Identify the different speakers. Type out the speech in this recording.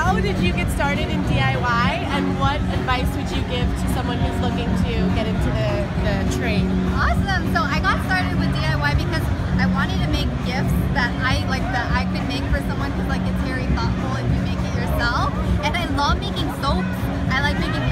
Speaker 1: how did you get started in DIY, and what advice would you give to someone who's looking to get into the trade?
Speaker 2: Awesome! So I got started with DIY because I wanted to make gifts that I could make for someone, because like it's very thoughtful if you make it yourself. And I love making soaps. I like making